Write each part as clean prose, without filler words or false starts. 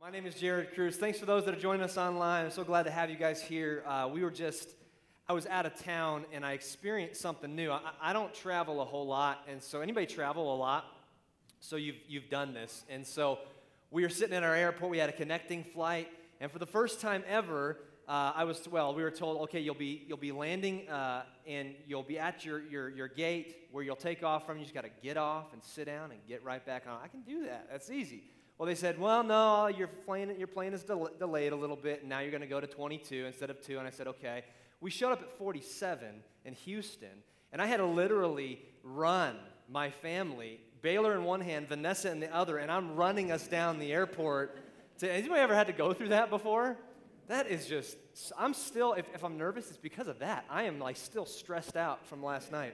My name is Jared Cruz. Thanks for those that are joining us online. I'm so glad to have you guys here. I was out of town and I experienced something new. I don't travel a whole lot, and so anybody travel a lot? So you've done this. And so we were sitting in our airport. We had a connecting flight, and for the first time ever, we were told, okay, you'll be landing, and you'll be at your gate where you'll take off from. You just got to get off and sit down and get right back on. I can do that. That's easy. Well, they said, well, no, your plane is delayed a little bit, and now you're going to go to 22 instead of 2. And I said, okay. We showed up at 47 in Houston, and I had to literally run my family, Baylor in one hand, Vanessa in the other, and I'm running us down the airport. Has anybody ever had to go through that before? That is just, I'm still, if I'm nervous, it's because of that. I am still stressed out from last night.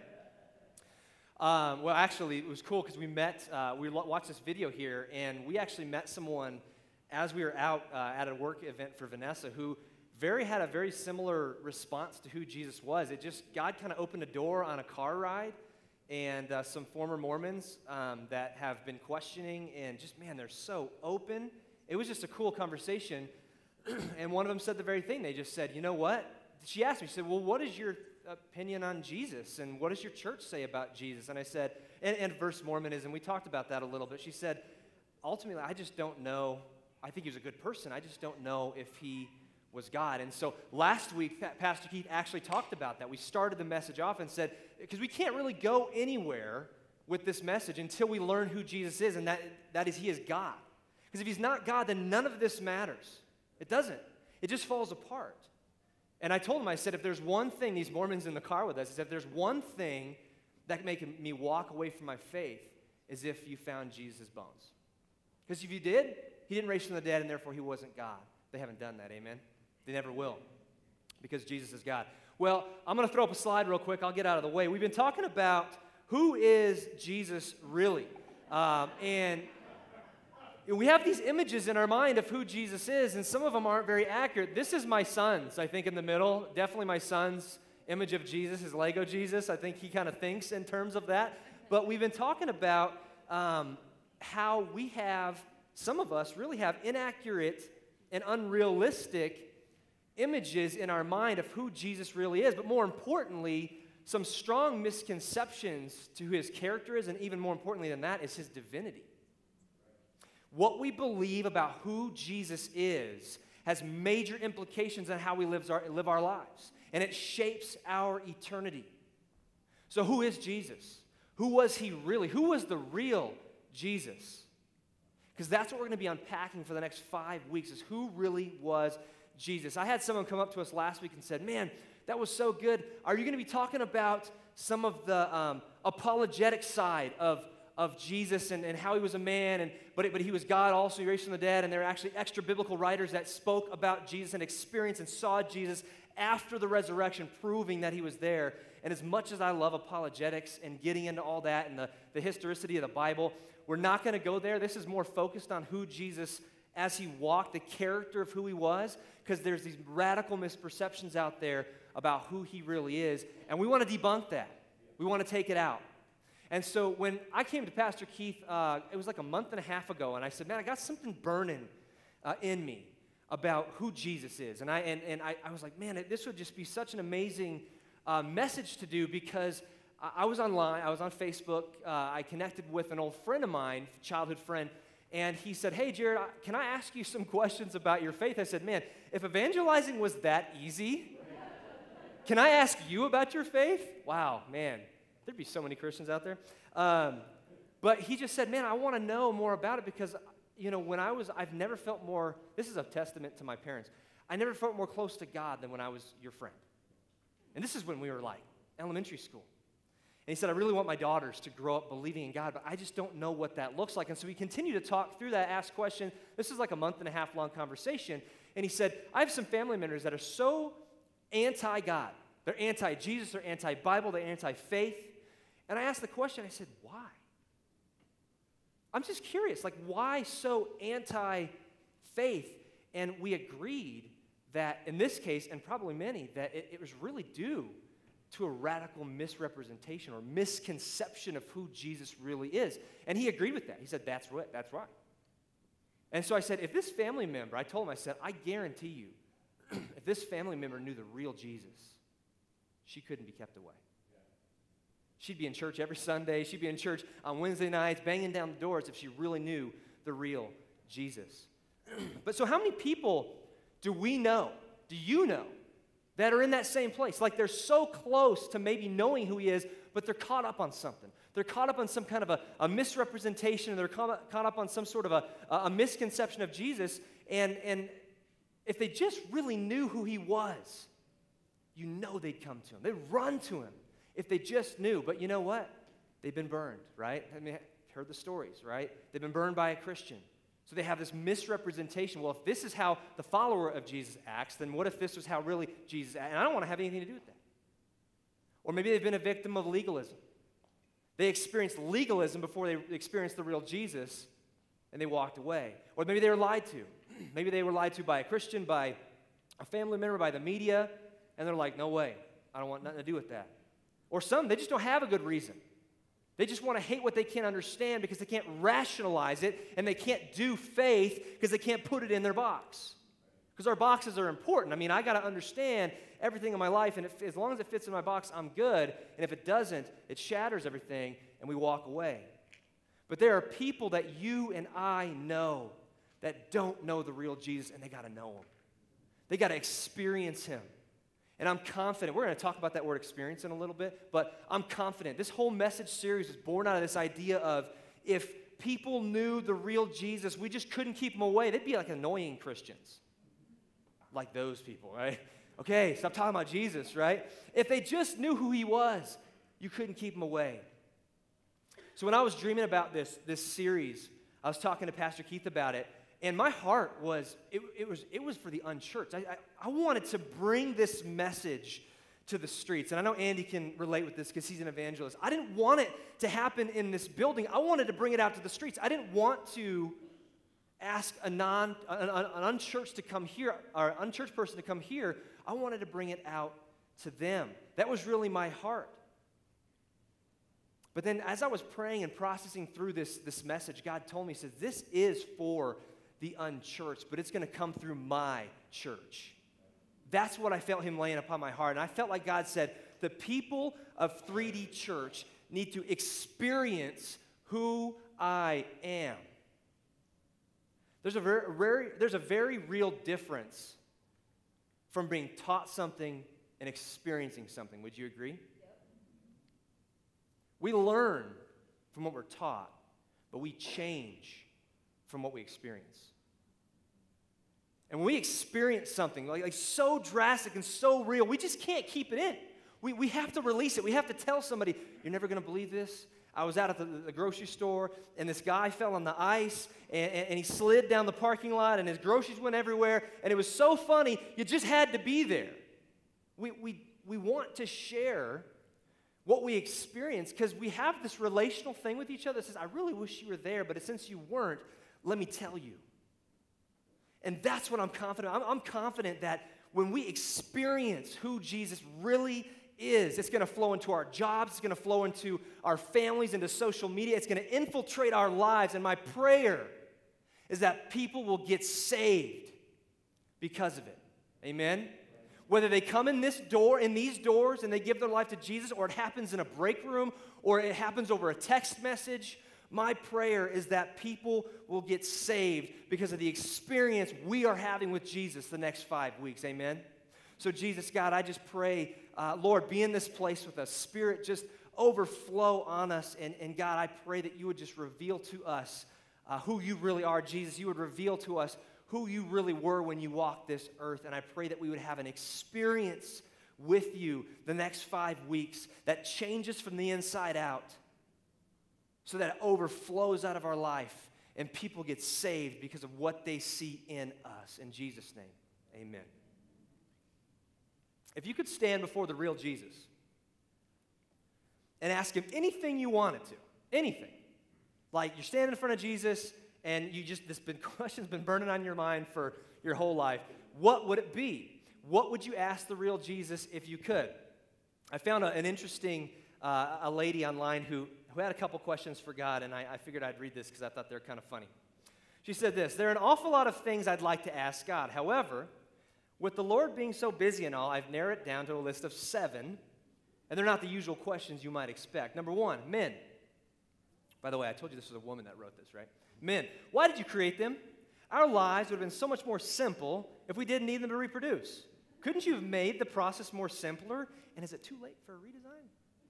Well, actually, it was cool because we watched this video here, and we actually met someone as we were out at a work event for Vanessa who had a very similar response to who Jesus was. God kind of opened a door on a car ride, and some former Mormons that have been questioning, and they're so open. It was just a cool conversation, and one of them said the very thing. They just said, you know what? She asked me, she said, well, what is your opinion on Jesus, and what does your church say about Jesus? And I said, and verse Mormonism, we talked about that a little bit. She said, ultimately, I just don't know. I think he was a good person. I just don't know if he was God. And so last week, Pastor Keith actually talked about that. We started the message off and said, because we can't really go anywhere with this message until we learn who Jesus is, and that is he is God. Because if he's not God, then none of this matters. It doesn't. It just falls apart. And I told him, I said, if there's one thing, these Mormons in the car with us, is if there's one thing that can make me walk away from my faith, is if you found Jesus' bones. Because if you did, he didn't raise from the dead, and therefore he wasn't God. They haven't done that, amen? They never will, because Jesus is God. Well, I'm going to throw up a slide real quick. I'll get out of the way. We've been talking about who is Jesus really, and we have these images in our mind of who Jesus is, and some of them aren't very accurate. This is my son's, I think, in the middle. Definitely my son's image of Jesus, his Lego Jesus. I think he kind of thinks in terms of that. But we've been talking about how some of us really have inaccurate and unrealistic images in our mind of who Jesus really is. But more importantly, some strong misconceptions to who his character is, and even more importantly than that is his divinity. What we believe about who Jesus is has major implications on how we live our lives, and it shapes our eternity. So who is Jesus? Who was he really? Who was the real Jesus? Because that's what we're going to be unpacking for the next 5 weeks, is who really was Jesus. I had someone come up to us last week and said, man, that was so good. Are you going to be talking about some of the apologetic side of Jesus and how he was a man, but he was God also, he raised from the dead, and there are actually extra biblical writers that spoke about Jesus and experienced and saw Jesus after the resurrection, proving that he was there. And as much as I love apologetics and getting into all that and the historicity of the Bible, we're not going to go there. This is more focused on who Jesus, as he walked, the character of who he was, because there's these radical misperceptions out there about who he really is, and we want to debunk that. We want to take it out. And so when I came to Pastor Keith, it was like a month and a half ago, and I said, man, I got something burning in me about who Jesus is. And I was like, man, this would just be such an amazing message to do, because I was online, I was on Facebook, I connected with an old friend of mine, childhood friend, and he said, hey, Jared, can I ask you some questions about your faith? I said, man, if evangelizing was that easy, can I ask you about your faith? Wow, man. There'd be so many Christians out there. But he just said, man, I want to know more about it, because, I've never felt more, this is a testament to my parents, I never felt more close to God than when I was your friend. And this is when we were elementary school. And he said, I really want my daughters to grow up believing in God, but I just don't know what that looks like. And so we continue to talk through that, ask questions. This is like a month and a half long conversation. And he said, I have some family members that are so anti-God. They're anti-Jesus, they're anti-Bible, they're anti-faith. And I asked the question, I said, why? I'm just curious, why so anti-faith? And we agreed that in this case, and probably many, that it was really due to a radical misrepresentation or misconception of who Jesus really is. And he agreed with that. He said, that's right. And so I said, if this family member, I told him, I said, I guarantee you, if this family member knew the real Jesus, she couldn't be kept away. She'd be in church every Sunday. She'd be in church on Wednesday nights, banging down the doors if she really knew the real Jesus. But so how many people do we know, do you know, that are in that same place? Like they're so close to maybe knowing who he is, but they're caught up on something. They're caught up on some kind of a misrepresentation. They're caught up on some sort of a misconception of Jesus. And if they just really knew who he was, you know they'd come to him. They'd run to him if they just knew. But you know what? They've been burned, right? I mean, I've heard the stories, right? They've been burned by a Christian. So they have this misrepresentation. Well, if this is how the follower of Jesus acts, then what if this was how really Jesus acts? And I don't want to have anything to do with that. Or maybe they've been a victim of legalism. They experienced legalism before they experienced the real Jesus, and they walked away. Or maybe they were lied to. Maybe they were lied to by a Christian, by a family member, by the media, and they're like, no way, I don't want nothing to do with that. Or some, they just don't have a good reason. They just want to hate what they can't understand because they can't rationalize it, and they can't do faith because they can't put it in their box. Because our boxes are important. I mean, I got to understand everything in my life, and as long as it fits in my box, I'm good. And if it doesn't, it shatters everything, and we walk away. But there are people that you and I know that don't know the real Jesus, and they got to know him. They got to experience him. And I'm confident, we're going to talk about that word experience in a little bit, but I'm confident. This whole message series is born out of this idea of if people knew the real Jesus, we just couldn't keep them away. They'd be like annoying Christians. Like those people, right? Okay, stop talking about Jesus, right? If they just knew who he was, you couldn't keep him away. So when I was dreaming about this series, I was talking to Pastor Keith about it, and my heart was, it was for the unchurched. I wanted to bring this message to the streets. And I know Andy can relate with this because he's an evangelist. I didn't want it to happen in this building. I wanted to bring it out to the streets. I didn't want to ask an unchurched to come here, or an unchurched person to come here. I wanted to bring it out to them. That was really my heart. But then as I was praying and processing through this message, God told me, he said, this is for the unchurched, but it's going to come through my church. That's what I felt him laying upon my heart. And I felt like God said, the people of 3D Church need to experience who I am. There's a very real difference from being taught something and experiencing something. Would you agree? Yep. We learn from what we're taught, but we change from what we experience. And when we experience something like so drastic and so real, we just can't keep it in. We have to release it. We have to tell somebody, you're never going to believe this. I was out at the grocery store, and this guy fell on the ice, and he slid down the parking lot, and his groceries went everywhere, and it was so funny, you just had to be there. We want to share what we experience because we have this relational thing with each other that says, I really wish you were there, but since you weren't, let me tell you. And that's what I'm confident. I'm confident that when we experience who Jesus really is, it's going to flow into our jobs, it's going to flow into our families, into social media, it's going to infiltrate our lives. And my prayer is that people will get saved because of it. Amen? Whether they come in these doors, and they give their life to Jesus, or it happens in a break room, or it happens over a text message, my prayer is that people will get saved because of the experience we are having with Jesus the next 5 weeks. Amen? So Jesus, God, I just pray, Lord, be in this place with us. Spirit, just overflow on us. And God, I pray that you would just reveal to us who you really are. Jesus, you would reveal to us who you really were when you walked this earth. And I pray that we would have an experience with you the next 5 weeks that changes from the inside out so that it overflows out of our life and people get saved because of what they see in us. In Jesus' name, amen. If you could stand before the real Jesus and ask him anything you wanted to, anything, like you're standing in front of Jesus and this question's been burning on your mind for your whole life, what would it be? What would you ask the real Jesus if you could? I found an interesting a lady online who had a couple questions for God, and I figured I'd read this because I thought they were kind of funny. She said this, there are an awful lot of things I'd like to ask God. However, with the Lord being so busy and all, I've narrowed it down to a list of 7, and they're not the usual questions you might expect. Number 1, men. By the way, I told you this was a woman that wrote this, right? Men, why did you create them? Our lives would have been so much more simple if we didn't need them to reproduce. Couldn't you have made the process more simpler? And is it too late for a redesign?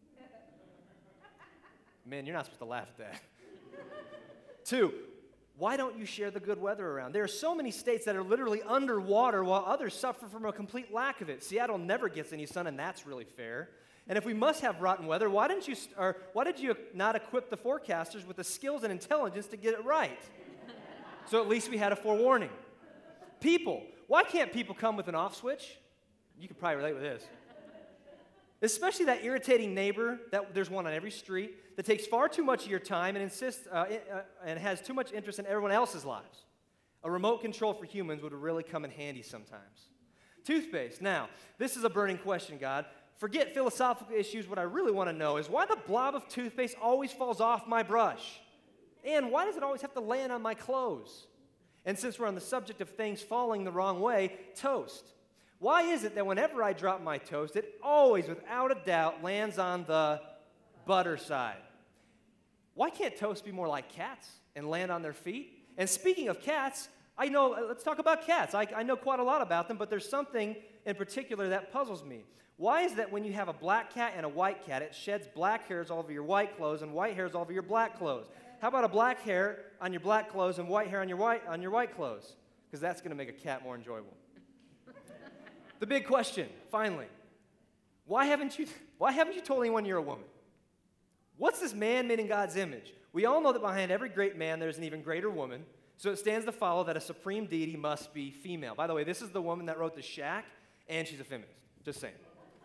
Men, you're not supposed to laugh at that. 2, why don't you share the good weather around? There are so many states that are literally underwater while others suffer from a complete lack of it. Seattle never gets any sun, and that's really fair. And if we must have rotten weather, why did you not equip the forecasters with the skills and intelligence to get it right? So at least we had a forewarning. People, why can't people come with an off switch? You could probably relate with this. Especially that irritating neighbor, there's one on every street, that takes far too much of your time and insists and has too much interest in everyone else's lives. A remote control for humans would really come in handy sometimes. Toothpaste. Now, this is a burning question, God. Forget philosophical issues. What I really want to know is why the blob of toothpaste always falls off my brush? And why does it always have to land on my clothes? And since we're on the subject of things falling the wrong way, toast. Why is it that whenever I drop my toast, it always, without a doubt, lands on the butter side? Why can't toast be more like cats and land on their feet? And speaking of cats, let's talk about cats. I know quite a lot about them, but there's something in particular that puzzles me. Why is that when you have a black cat and a white cat, it sheds black hairs all over your white clothes and white hairs all over your black clothes? How about a black hair on your black clothes and white hair on your white clothes? Because that's going to make a cat more enjoyable. The big question, finally, why haven't you told anyone you're a woman? What's this man made in God's image? We all know that behind every great man there's an even greater woman, so it stands to follow that a supreme deity must be female. By the way, this is the woman that wrote The Shack, and she's a feminist. Just saying.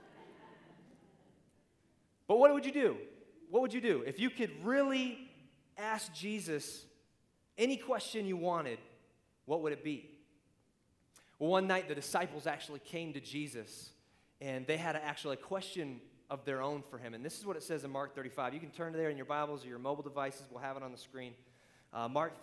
But what would you do? What would you do if you could really ask Jesus any question you wanted? What would it be? Well, one night the disciples actually came to Jesus, and they had actually a question of their own for him. And this is what it says in Mark 35. You can turn to there in your Bibles or your mobile devices. We'll have it on the screen. Mark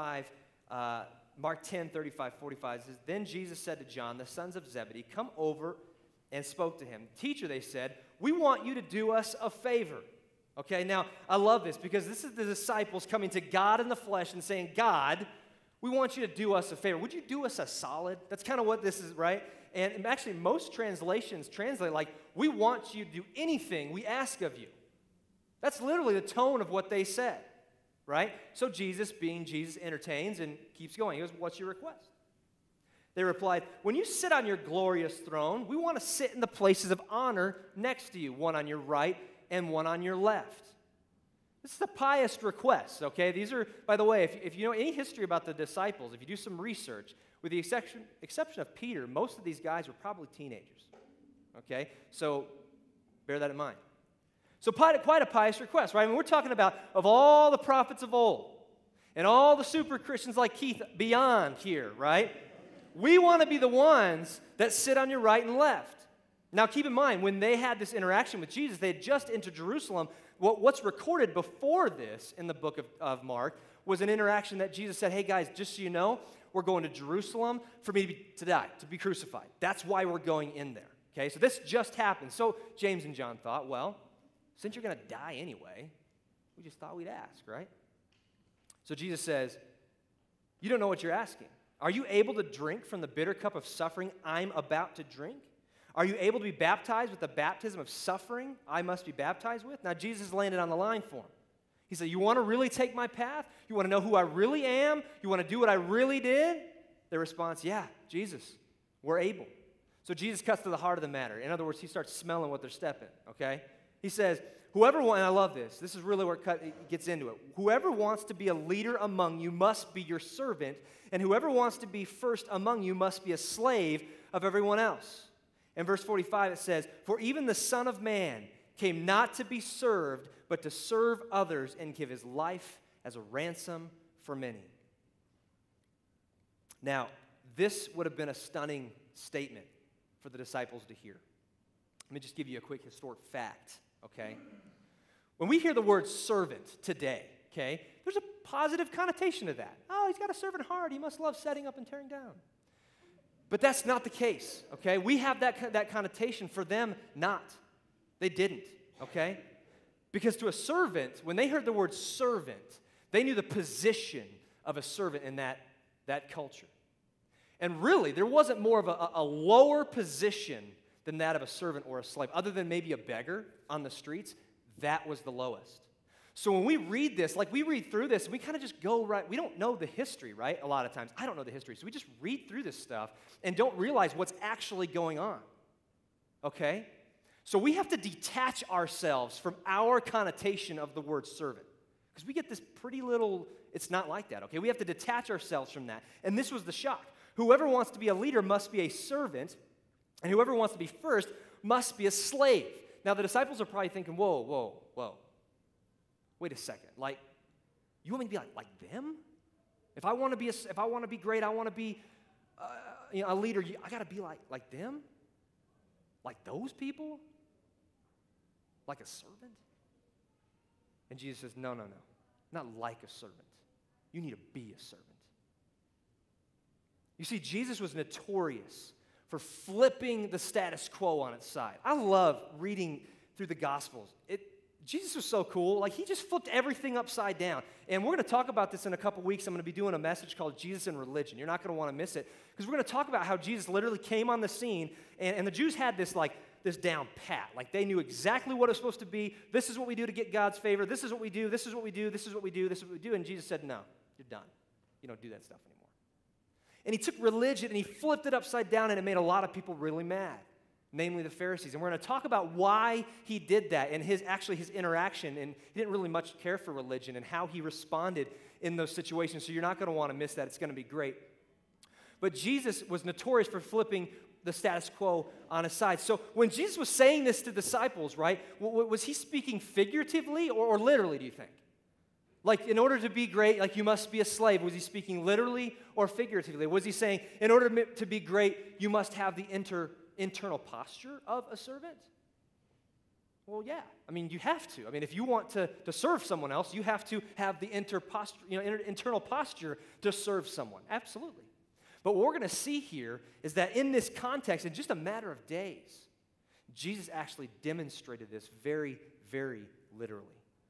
10, 35, 45 says, Then Jesus said to John, the sons of Zebedee, come over and spoke to him. Teacher, they said, we want you to do us a favor. Okay, now I love this because this is the disciples coming to God in the flesh and saying, God, we want you to do us a favor. Would you do us a solid? That's kind of what this is, right? And actually, most translations translate like, we want you to do anything we ask of you. That's literally the tone of what they said, right? So Jesus, being Jesus, entertains and keeps going. He goes, what's your request? They replied, when you sit on your glorious throne, we want to sit in the places of honor next to you, one on your right and one on your left. This is a pious request, okay? These are, by the way, if you know any history about the disciples, if you do some research, with the exception of Peter, most of these guys were probably teenagers, okay? So bear that in mind. So quite a pious request, right? I mean, we're talking about of all the prophets of old and all the super Christians like Keith beyond here, right? We want to be the ones that sit on your right and left. Now, keep in mind, when they had this interaction with Jesus, they had just entered Jerusalem. What's recorded before this in the book of Mark was an interaction that Jesus said, hey, guys, just so you know, we're going to Jerusalem for me to die, to be crucified. That's why we're going in there, okay? So this just happened. So James and John thought, well, since you're going to die anyway, we just thought we'd ask, right? So Jesus says, you don't know what you're asking. Are you able to drink from the bitter cup of suffering I'm about to drink? Are you able to be baptized with the baptism of suffering I must be baptized with? Now, Jesus landed on the line for him. He said, you want to really take my path? You want to know who I really am? You want to do what I really did? Their response, yeah, Jesus, we're able. So Jesus cuts to the heart of the matter. In other words, he starts smelling what they're stepping, okay? He says, whoever wants, and I love this. This is really where it gets into it. Whoever wants to be a leader among you must be your servant, and whoever wants to be first among you must be a slave of everyone else. In verse 45 it says, for even the Son of Man came not to be served, but to serve others and give his life as a ransom for many. Now, this would have been a stunning statement for the disciples to hear. Let me just give you a quick historic fact, okay? When we hear the word servant today, okay, there's a positive connotation to that. Oh, he's got a servant heart. He must love setting up and tearing down. But that's not the case, okay? We have that connotation. For them, not. They didn't, okay? Because to a servant, when they heard the word servant, they knew the position of a servant in that culture. And really, there wasn't more of a lower position than that of a servant or a slave. Other than maybe a beggar on the streets, that was the lowest. So when we read this, like we read through this, we kind of just go right. We don't know the history, right? A lot of times. I don't know the history. So we just read through this stuff and don't realize what's actually going on. Okay? So we have to detach ourselves from our connotation of the word servant. Because we get this pretty little, it's not like that, okay? We have to detach ourselves from that. And this was the shock. Whoever wants to be a leader must be a servant, and whoever wants to be first must be a slave. Now, the disciples are probably thinking, whoa. Wait a second. Like, you want me to be like them? If I want to be great, I want to be a leader, I got to be like them? Like those people? Like a servant? And Jesus says, no. Not like a servant. You need to be a servant. You see, Jesus was notorious for flipping the status quo on its side. I love reading through the Gospels. Jesus was so cool. Like, he just flipped everything upside down. And we're going to talk about this in a couple weeks. I'm going to be doing a message called Jesus and Religion. You're not going to want to miss it, because we're going to talk about how Jesus literally came on the scene, and the Jews had this down pat. Like, they knew exactly what it was supposed to be. This is what we do to get God's favor. This is what we do. This is what we do. This is what we do. This is what we do. And Jesus said, no, you're done. You don't do that stuff anymore. And he took religion and he flipped it upside down, and it made a lot of people really mad, namely the Pharisees. And we're going to talk about why he did that and his interaction. And he didn't really much care for religion and how he responded in those situations. So you're not going to want to miss that. It's going to be great. But Jesus was notorious for flipping the status quo on his side. So when Jesus was saying this to disciples, right, was he speaking figuratively or literally, do you think? Like, in order to be great, like, you must be a slave. Was he speaking literally or figuratively? Was he saying, in order to be great, you must have the internal posture of a servant? Well, yeah. I mean, you have to. I mean, if you want to serve someone else, you have to have the internal posture to serve someone. Absolutely. But what we're going to see here is that in this context, in just a matter of days, Jesus actually demonstrated this very, very literally.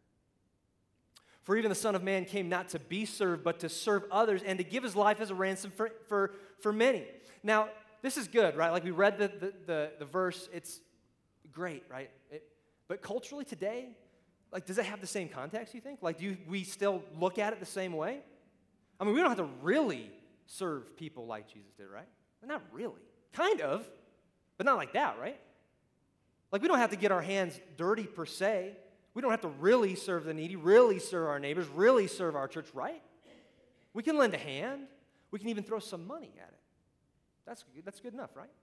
For even the Son of Man came not to be served, but to serve others and to give his life as a ransom for many. Now, this is good, right? Like, we read the verse. It's great, right? But culturally today, like, does it have the same context, you think? Like, do we still look at it the same way? I mean, we don't have to really serve people like Jesus did, right? Not really. Kind of, but not like that, right? Like, we don't have to get our hands dirty per se. We don't have to really serve the needy, really serve our neighbors, really serve our church, right? We can lend a hand. We can even throw some money at it. That's good enough, right?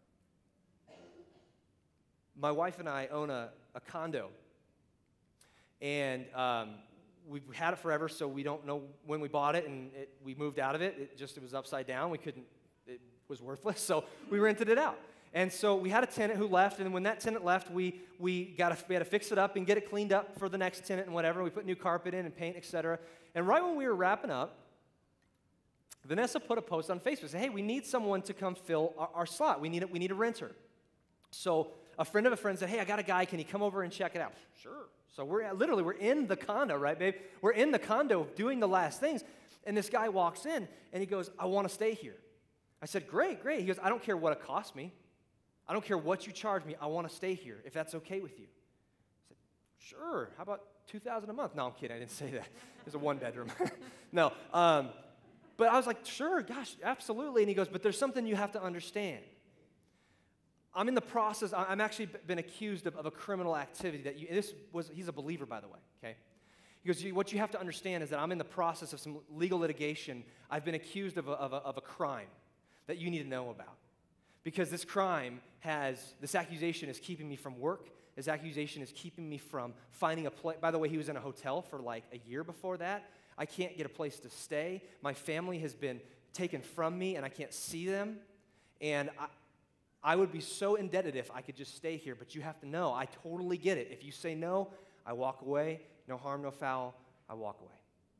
My wife and I own a condo, and we've had it forever, so we don't know when we bought it, and we moved out of it. It was upside down. It was worthless, so we rented it out. And so we had a tenant who left, and when that tenant left, we had to fix it up and get it cleaned up for the next tenant and whatever. We put new carpet in and paint, etc. And right when we were wrapping up, Vanessa put a post on Facebook, said, hey, we need someone to come fill our slot. We need a renter. So a friend of a friend said, hey, I got a guy. Can he come over and check it out? Sure. So we're in the condo, right, babe? We're in the condo doing the last things, and this guy walks in, and he goes, I want to stay here. I said, great. He goes, I don't care what it costs me. I don't care what you charge me. I want to stay here, if that's okay with you. I said, sure. How about $2,000 a month? No, I'm kidding. I didn't say that. It's a one-bedroom. No. But I was like, sure, gosh, absolutely. And he goes, but there's something you have to understand. I'm in the process. I'm actually been accused of a criminal activity he's a believer, by the way, okay? He goes, what you have to understand is that I'm in the process of some legal litigation. I've been accused of a crime that you need to know about. Because this accusation is keeping me from work. This accusation is keeping me from finding a place. By the way, he was in a hotel for like a year before that. I can't get a place to stay. My family has been taken from me, and I can't see them. And I would be so indebted if I could just stay here. But you have to know, I totally get it. If you say no, I walk away. No harm, no foul. I walk away.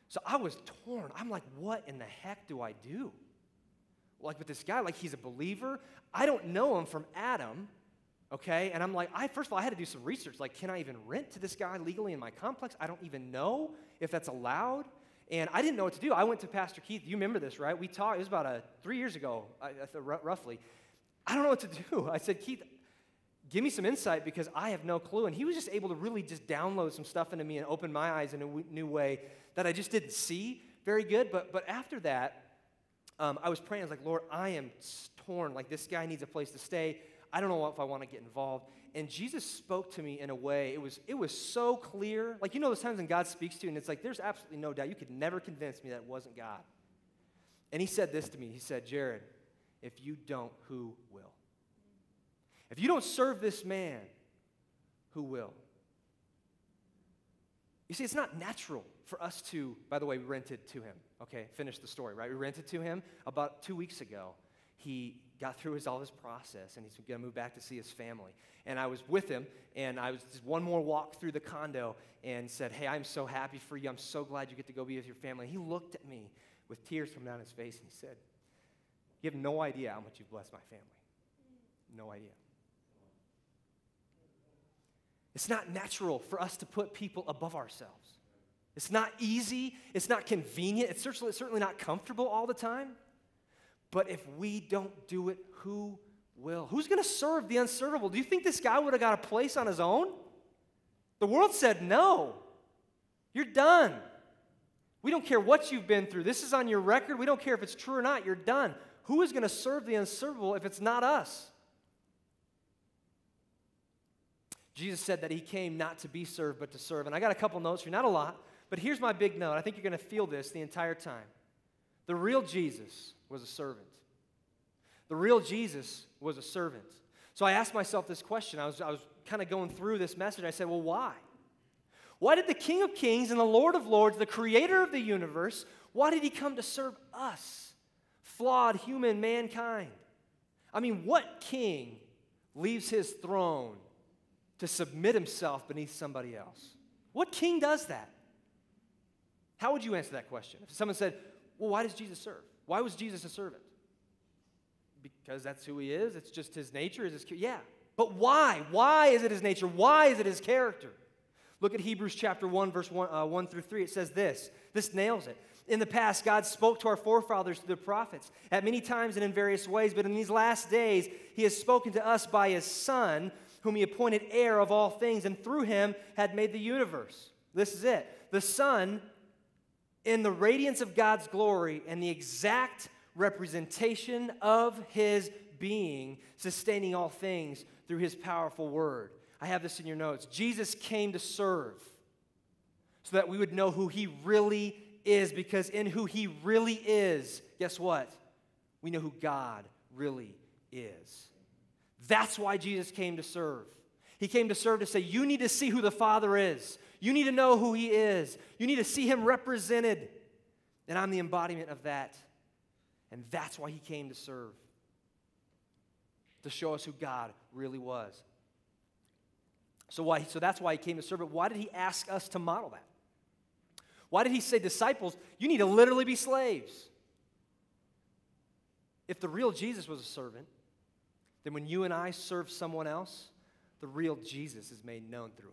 So I was torn. I'm like, what in the heck do I do? Like with this guy, like he's a believer. I don't know him from Adam, okay? And I'm like, first of all, I had to do some research. Like, can I even rent to this guy legally in my complex? I don't even know if that's allowed. And I didn't know what to do. I went to Pastor Keith. You remember this, right? We talked, it was about 3 years ago, roughly. I don't know what to do. I said, Keith, give me some insight because I have no clue. And he was just able to really just download some stuff into me and open my eyes in a new way that I just didn't see very good. But after that, I was praying. I was like, Lord, I am torn. Like, this guy needs a place to stay. I don't know if I want to get involved. And Jesus spoke to me in a way, it was so clear. Like, you know those times when God speaks to you, and it's like, there's absolutely no doubt. You could never convince me that it wasn't God. And he said this to me. He said, Jared, if you don't, who will? If you don't serve this man, who will? You see, it's not natural for us to, by the way, we rented to him. Okay, finish the story, right? We rented to him about 2 weeks ago. He got through all his process, and he's going to move back to see his family. And I was with him, and I was just one more walk through the condo and said, hey, I'm so happy for you. I'm so glad you get to go be with your family. And he looked at me with tears coming down his face, and he said, you have no idea how much you've blessed my family. No idea. It's not natural for us to put people above ourselves. It's not easy. It's not convenient. It's certainly not comfortable all the time. But if we don't do it, who will? Who's going to serve the unservable? Do you think this guy would have got a place on his own? The world said no. You're done. We don't care what you've been through. This is on your record. We don't care if it's true or not. You're done. Who is going to serve the unservable if it's not us? Jesus said that he came not to be served, but to serve. And I got a couple notes here, not a lot, but here's my big note. I think you're going to feel this the entire time. The real Jesus was a servant. The real Jesus was a servant. So I asked myself this question. I was kind of going through this message. I said, well, why? Why did the King of Kings and the Lord of Lords, the creator of the universe, why did he come to serve us, flawed human mankind? I mean, what king leaves his throne to submit himself beneath somebody else? What king does that? How would you answer that question? If someone said, well, why does Jesus serve? Why was Jesus a servant? Because that's who he is. It's just his nature. Yeah. But why? Why is it his nature? Why is it his character? Look at Hebrews chapter 1, verse 1 through 3. It says this. This nails it. In the past, God spoke to our forefathers through the prophets at many times and in various ways, but in these last days, he has spoken to us by his Son, whom he appointed heir of all things, and through him had made the universe. This is it. The Son, in the radiance of God's glory and the exact representation of his being, sustaining all things through his powerful word. I have this in your notes. Jesus came to serve so that we would know who he really is, because in who he really is, guess what? We know who God really is. That's why Jesus came to serve. He came to serve to say, you need to see who the Father is. You need to know who he is. You need to see him represented. And I'm the embodiment of that. And that's why he came to serve, to show us who God really was. So that's why he came to serve. But why did he ask us to model that? Why did he say, disciples, you need to literally be slaves? If the real Jesus was a servant, then when you and I serve someone else, the real Jesus is made known through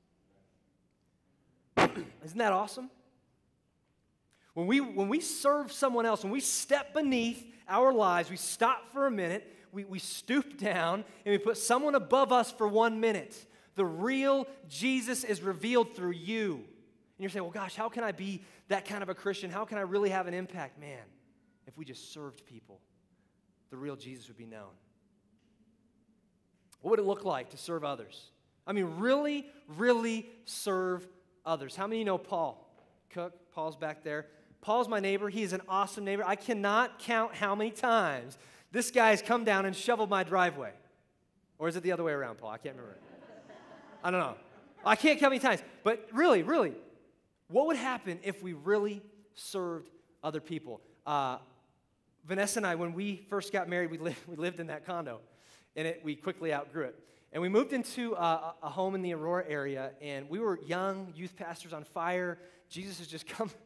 us. Isn't that awesome? When we serve someone else, when we step beneath our lives, we stop for a minute, we stoop down, and we put someone above us for 1 minute, the real Jesus is revealed through you. And you're saying, well, gosh, how can I be that kind of a Christian? How can I really have an impact? Man, if we just served people, the real Jesus would be known. What would it look like to serve others? I mean, really, really serve others. How many of you know Paul Cook? Paul's back there. Paul's my neighbor. He's an awesome neighbor. I cannot count how many times this guy's come down and shoveled my driveway. Or is it the other way around, Paul? I can't remember. I don't know. I can't count how many times. But really, really, what would happen if we really served other people? Vanessa and I, when we first got married, we lived in that condo. And we quickly outgrew it. And we moved into a home in the Aurora area, and we were young youth pastors on fire. Jesus has just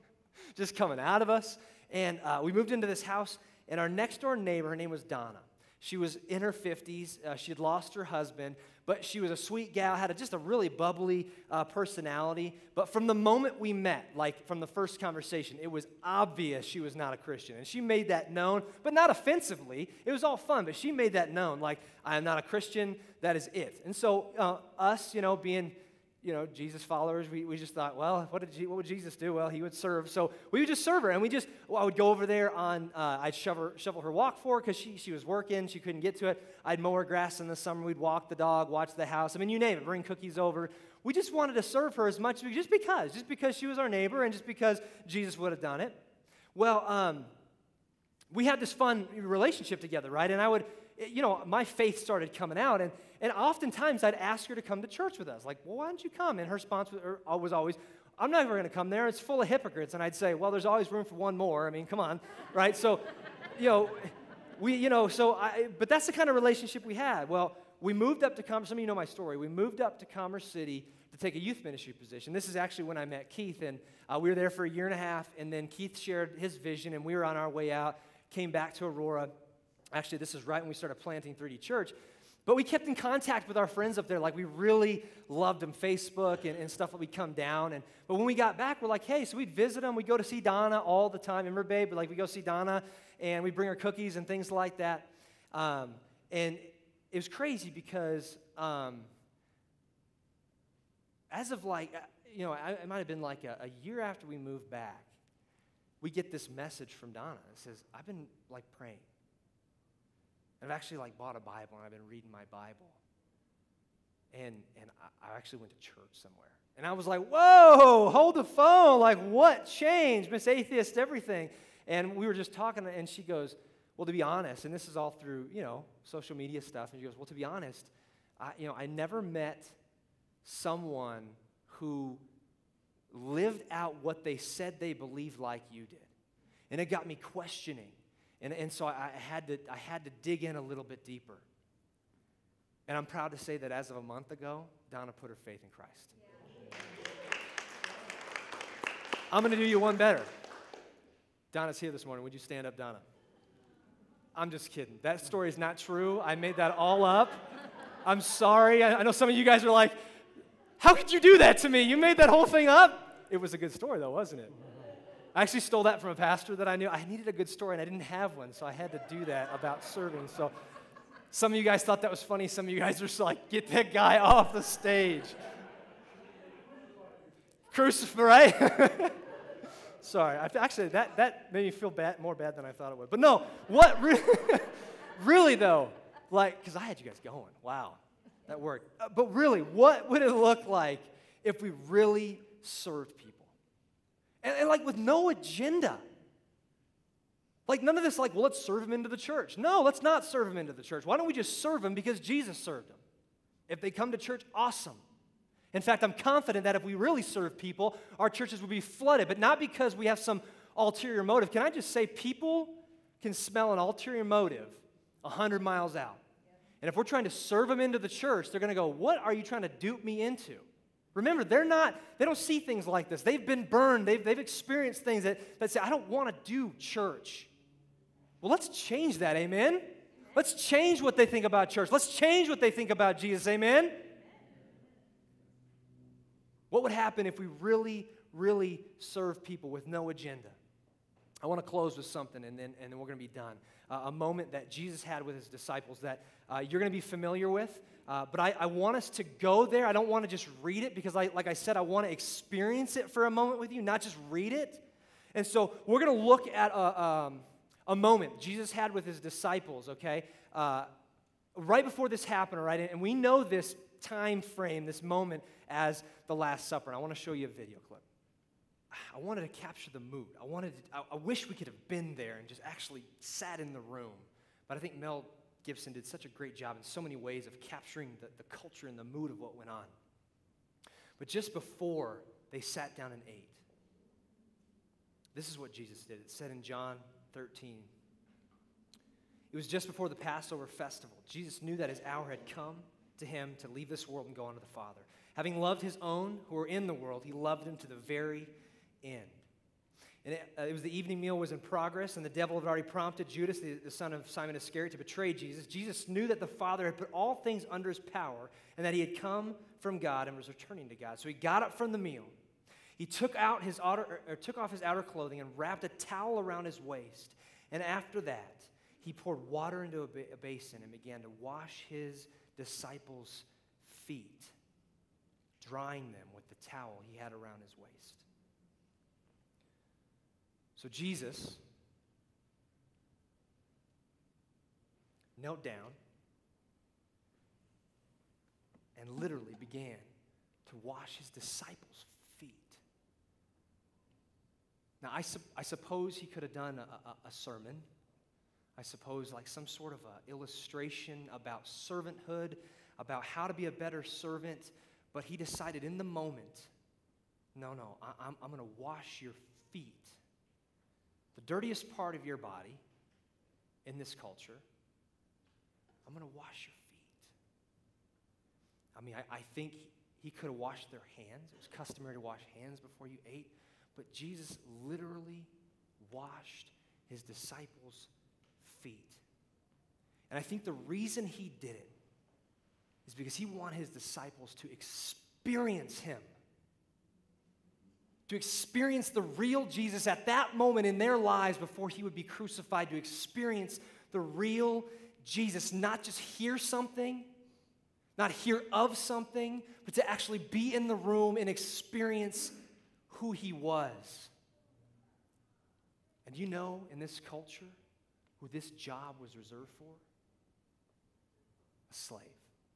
just coming out of us. And we moved into this house, and our next-door neighbor, her name was Donna. She was in her 50s. She had lost her husband, but she was a sweet gal, had just a really bubbly personality. But from the moment we met, like from the first conversation, it was obvious she was not a Christian. And she made that known, but not offensively. It was all fun, but she made that known, like, I am not a Christian, that is it. And so us, being Jesus followers, we just thought, well, what would Jesus do? Well, he would serve. So we would just serve her, and I would go over there on, I'd shovel her walk for her because she was working, she couldn't get to it. I'd mow her grass in the summer, we'd walk the dog, watch the house. I mean, you name it, bring cookies over. We just wanted to serve her as much, just because she was our neighbor and just because Jesus would have done it. Well, we had this fun relationship together, right? And I would, my faith started coming out, and oftentimes I'd ask her to come to church with us. Like, well, why don't you come? And her response was always, I'm never going to come there. It's full of hypocrites. And I'd say, well, there's always room for one more. I mean, come on, right? So, but that's the kind of relationship we had. Well, we moved up to Commerce. Some of you know my story. We moved up to Commerce City to take a youth ministry position. This is actually when I met Keith, and we were there for a year and a half, and then Keith shared his vision, and we were on our way out, came back to Aurora. Actually, this is right when we started planting 3D Church. But we kept in contact with our friends up there. Like, we really loved them, Facebook and stuff that would come down. But when we got back, we're like, hey, so we'd visit them. We'd go to see Donna all the time. Remember, babe? But we'd go see Donna, and we'd bring her cookies and things like that. And it was crazy because as of it might have been like a year after we moved back, we get this message from Donna. It says, I've been praying. I've actually bought a Bible, and I've been reading my Bible. And I actually went to church somewhere. And I was like, whoa, hold the phone. What changed? Miss Atheist, everything. And we were just talking, and she goes, well, to be honest, and this is all through, social media stuff. And she goes, well, to be honest, I never met someone who lived out what they said they believed like you did. And it got me questioning. And so I had to dig in a little bit deeper. And I'm proud to say that as of a month ago, Donna put her faith in Christ. Yeah. I'm going to do you one better. Donna's here this morning. Would you stand up, Donna? I'm just kidding. That story is not true. I made that all up. I'm sorry. I know some of you guys are like, how could you do that to me? You made that whole thing up? It was a good story, though, wasn't it? I actually stole that from a pastor that I knew. I needed a good story, and I didn't have one, so I had to do that about serving. So some of you guys thought that was funny. Some of you guys are just like, get that guy off the stage. Crucify, right? Sorry. Actually, that made me feel more bad than I thought it would. But no, what really though, because I had you guys going. Wow, that worked. But really, what would it look like if we really served people? And with no agenda. None of this well, let's serve them into the church. No, let's not serve them into the church. Why don't we just serve them because Jesus served them? If they come to church, awesome. In fact, I'm confident that if we really serve people, our churches will be flooded, but not because we have some ulterior motive. Can I just say, people can smell an ulterior motive 100 miles out. And if we're trying to serve them into the church, they're going to go, what are you trying to dupe me into? Remember, they don't see things like this. They've been burned. They've experienced things that say, I don't want to do church. Well, let's change that, amen? Let's change what they think about church. Let's change what they think about Jesus, amen? What would happen if we really, really serve people with no agenda? I want to close with something, and then we're going to be done. A moment that Jesus had with his disciples that you're going to be familiar with. But I want us to go there. I don't want to just read it because, like I said, I want to experience it for a moment with you, not just read it. And so we're going to look at a moment Jesus had with his disciples, okay? Right before this happened, all right? And we know this time frame, this moment, as the Last Supper. And I want to show you a video clip. I wanted to capture the mood. I wish we could have been there and just actually sat in the room. But I think Mel Gibson did such a great job in so many ways of capturing the culture and the mood of what went on. But just before they sat down and ate, this is what Jesus did. It said in John 13. It was just before the Passover festival. Jesus knew that his hour had come to him to leave this world and go on to the Father. Having loved his own who were in the world, he loved them to the very end. And it was the evening meal was in progress, and the devil had already prompted Judas, the son of Simon Iscariot, to betray Jesus. Jesus knew that the Father had put all things under his power and that he had come from God and was returning to God. So he got up from the meal. He took off his outer clothing and wrapped a towel around his waist. And after that, he poured water into a basin and began to wash his disciples' feet, drying them with the towel he had around his waist. So Jesus knelt down and literally began to wash his disciples' feet. Now, I suppose he could have done a sermon. I suppose like some sort of a illustration about servanthood, about how to be a better servant, but he decided in the moment, no, I'm going to wash your feet. The dirtiest part of your body in this culture, I'm going to wash your feet. I mean, I think he could have washed their hands. It was customary to wash hands before you ate, but Jesus literally washed his disciples' feet. And I think the reason he did it is because he wanted his disciples to experience him, to experience the real Jesus at that moment in their lives before he would be crucified, to experience the real Jesus, not just hear something, not hear of something, but to actually be in the room and experience who he was. And you know, in this culture, who this job was reserved for? A slave.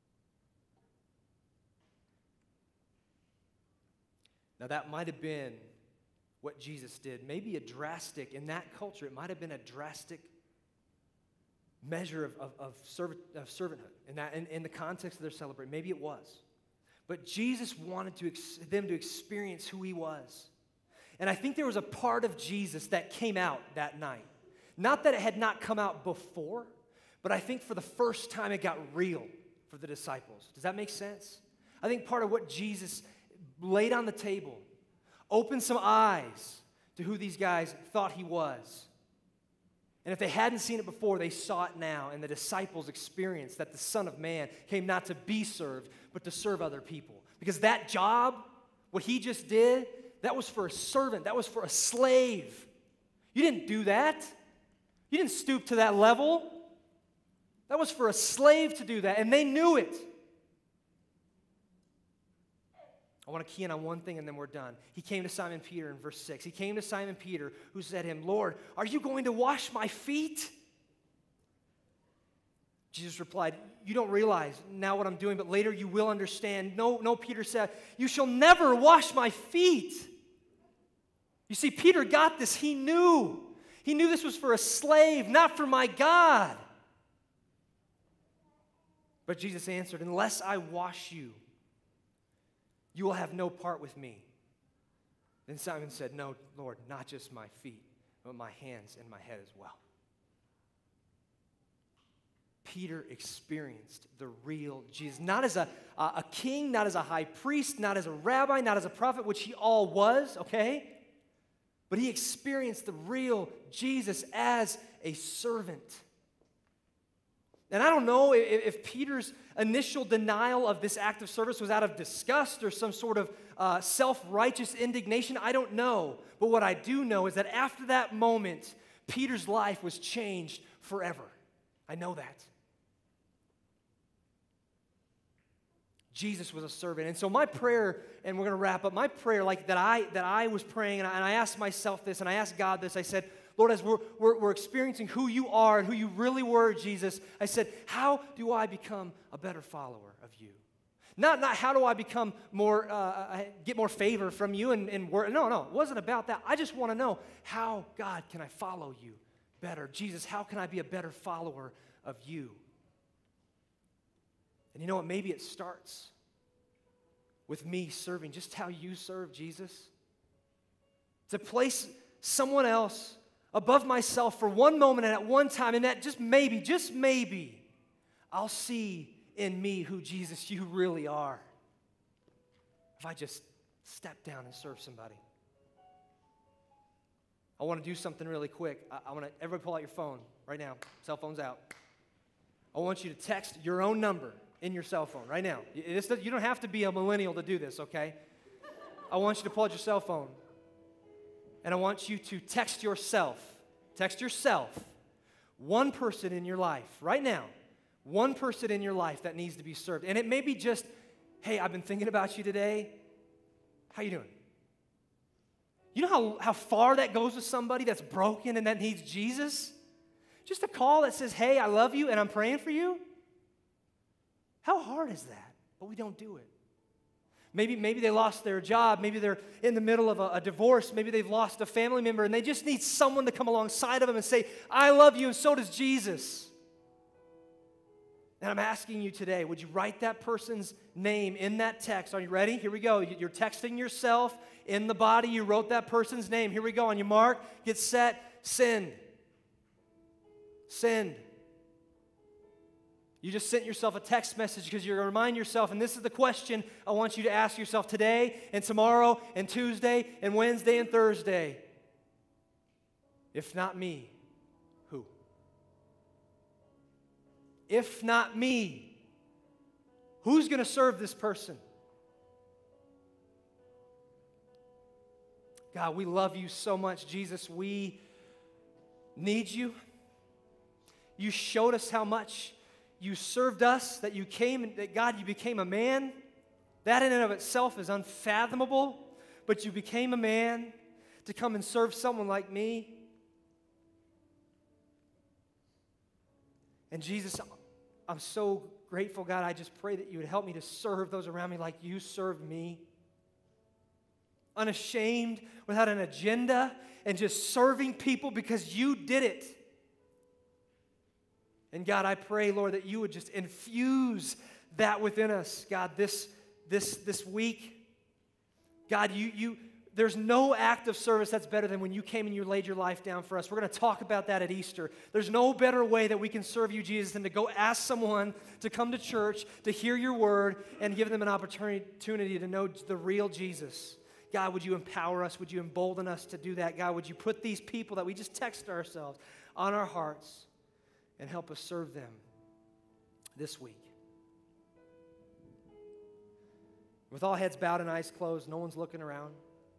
Now, that might have been what Jesus did. Maybe a drastic, in that culture, it might have been a drastic measure of servanthood in the context of their celebration. Maybe it was. But Jesus wanted them to experience who he was. And I think there was a part of Jesus that came out that night. Not that it had not come out before, but I think for the first time it got real for the disciples. Does that make sense? I think part of what Jesus laid on the table opened some eyes to who these guys thought he was. And if they hadn't seen it before, they saw it now. And the disciples experienced that the Son of Man came not to be served, but to serve other people. Because that job, what he just did, that was for a servant. That was for a slave. You didn't do that. You didn't stoop to that level. That was for a slave to do that, and they knew it. I want to key in on one thing and then we're done. He came to Simon Peter in verse 6. He came to Simon Peter, who said to him, Lord, are you going to wash my feet? Jesus replied, you don't realize now what I'm doing, but later you will understand. No, Peter said, you shall never wash my feet. You see, Peter got this. He knew. He knew this was for a slave, not for my God. But Jesus answered, unless I wash you, you will have no part with me. Then Simon said, no, Lord, not just my feet, but my hands and my head as well. Peter experienced the real Jesus, not as a king, not as a high priest, not as a rabbi, not as a prophet, which he all was, okay? But he experienced the real Jesus as a servant. And I don't know if Peter's initial denial of this act of service was out of disgust or some sort of self-righteous indignation. I don't know. But what I do know is that after that moment, Peter's life was changed forever. I know that. Jesus was a servant. And so my prayer, and we're going to wrap up, my prayer like that I was praying, and I asked myself this, and I asked God this, I said, Lord, as we're experiencing who you are and who you really were, Jesus, I said, how do I become a better follower of you? Not how do I become more, get more favor from you and work. No, it wasn't about that. I just want to know, how, God, can I follow you better? Jesus, how can I be a better follower of you? And you know what? Maybe it starts with me serving just how you serve, Jesus. To place someone else above myself for one moment and at one time, and that just maybe, I'll see in me who, Jesus, you really are. If I just step down and serve somebody. I want to do something really quick. I want to, everybody pull out your phone right now. Cell phone's out. I want you to text your own number in your cell phone right now. You don't have to be a millennial to do this, okay? I want you to pull out your cell phone. And I want you to text yourself, one person in your life, right now, one person in your life that needs to be served. And it may be just, hey, I've been thinking about you today. How you doing? You know how far that goes with somebody that's broken and that needs Jesus? Just a call that says, hey, I love you and I'm praying for you. How hard is that? But we don't do it. Maybe they lost their job. Maybe they're in the middle of a divorce. Maybe they've lost a family member, and they just need someone to come alongside of them and say, I love you, and so does Jesus. And I'm asking you today, would you write that person's name in that text? Are you ready? Here we go. You're texting yourself. In the body, you wrote that person's name. Here we go. On your mark, get set, send. Send. You just sent yourself a text message because you're going to remind yourself, and this is the question I want you to ask yourself today and tomorrow and Tuesday and Wednesday and Thursday. If not me, who? If not me, who's going to serve this person? God, we love you so much. Jesus, we need you. You showed us how much you served us, that you came, that God, you became a man. That in and of itself is unfathomable, but you became a man to come and serve someone like me. And Jesus, I'm so grateful, God. I just pray that you would help me to serve those around me like you served me. Unashamed, without an agenda, and just serving people because you did it. And God, I pray, Lord, that you would just infuse that within us, God, this week. God, there's no act of service that's better than when you came and you laid your life down for us. We're going to talk about that at Easter. There's no better way that we can serve you, Jesus, than to go ask someone to come to church, to hear your word, and give them an opportunity to know the real Jesus. God, would you empower us? Would you embolden us to do that? God, would you put these people that we just text ourselves on our hearts and help us serve them this week? With all heads bowed and eyes closed, no one's looking around.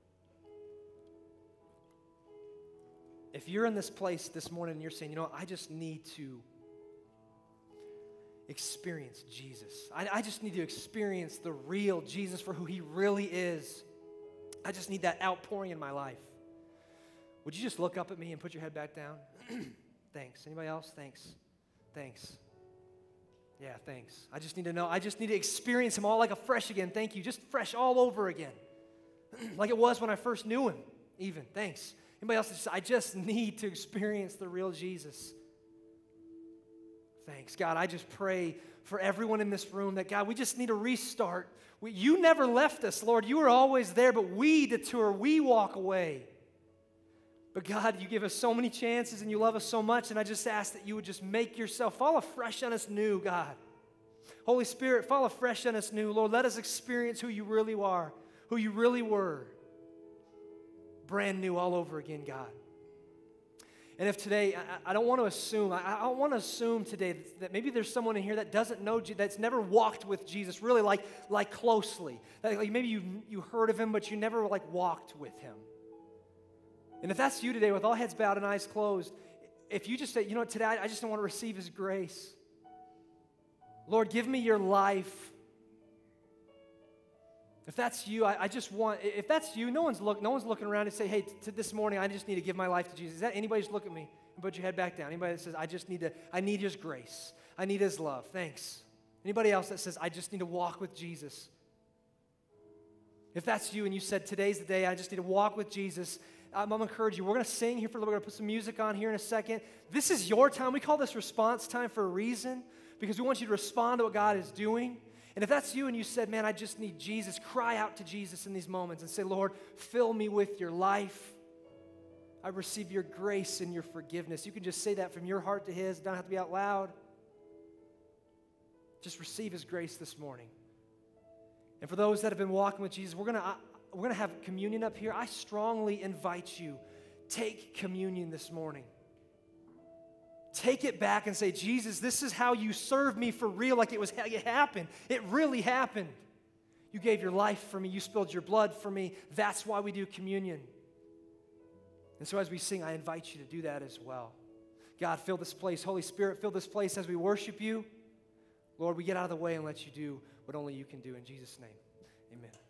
If you're in this place this morning and you're saying, you know, I just need to experience Jesus. I just need to experience the real Jesus for who he really is. I just need that outpouring in my life. Would you just look up at me and put your head back down? Thanks. Anybody else? Thanks. Thanks. Yeah, thanks. I just need to know. I just need to experience him all like a fresh again. Thank you. Just fresh all over again. Like it was when I first knew him, even. Thanks. Anybody else? I just need to experience the real Jesus. Thanks. God, I just pray for everyone in this room that, God, we just need a restart. You never left us, Lord. You were always there, but we detour. We walk away. But God, you give us so many chances and you love us so much, and I just ask that you would just make yourself fall afresh on us new, God. Holy Spirit, fall afresh on us new. Lord, let us experience who you really are, who you really were. Brand new all over again, God. And if today, I don't want to assume, I don't want to assume today that maybe there's someone in here that doesn't know, that's never walked with Jesus really like closely. Like maybe you heard of him, but you never like walked with him. And if that's you today, with all heads bowed and eyes closed, if you just say, you know what, today I just don't want to receive his grace. Lord, give me your life. If that's you, if that's you, no one's looking around and say, hey, this morning I just need to give my life to Jesus. Is that anybody just look at me and put your head back down? Anybody that says, I need his grace. I need his love. Thanks. Anybody else that says, I just need to walk with Jesus? If that's you and you said, today's the day, I just need to walk with Jesus, I'm going to encourage you. We're going to sing here for a little bit. We're going to put some music on here in a second. This is your time. We call this response time for a reason, because we want you to respond to what God is doing. And if that's you and you said, man, I just need Jesus, cry out to Jesus in these moments and say, Lord, fill me with your life. I receive your grace and your forgiveness. You can just say that from your heart to his. It doesn't have to be out loud. Just receive his grace this morning. And for those that have been walking with Jesus, we're going to have communion up here. I strongly invite you take communion this morning. Take it back and say, Jesus, this is how you served me for real, like it happened. It really happened. You gave your life for me. You spilled your blood for me. That's why we do communion. And so as we sing, I invite you to do that as well. God, fill this place. Holy Spirit, fill this place as we worship you. Lord, we get out of the way and let you do what only you can do. In Jesus' name, amen.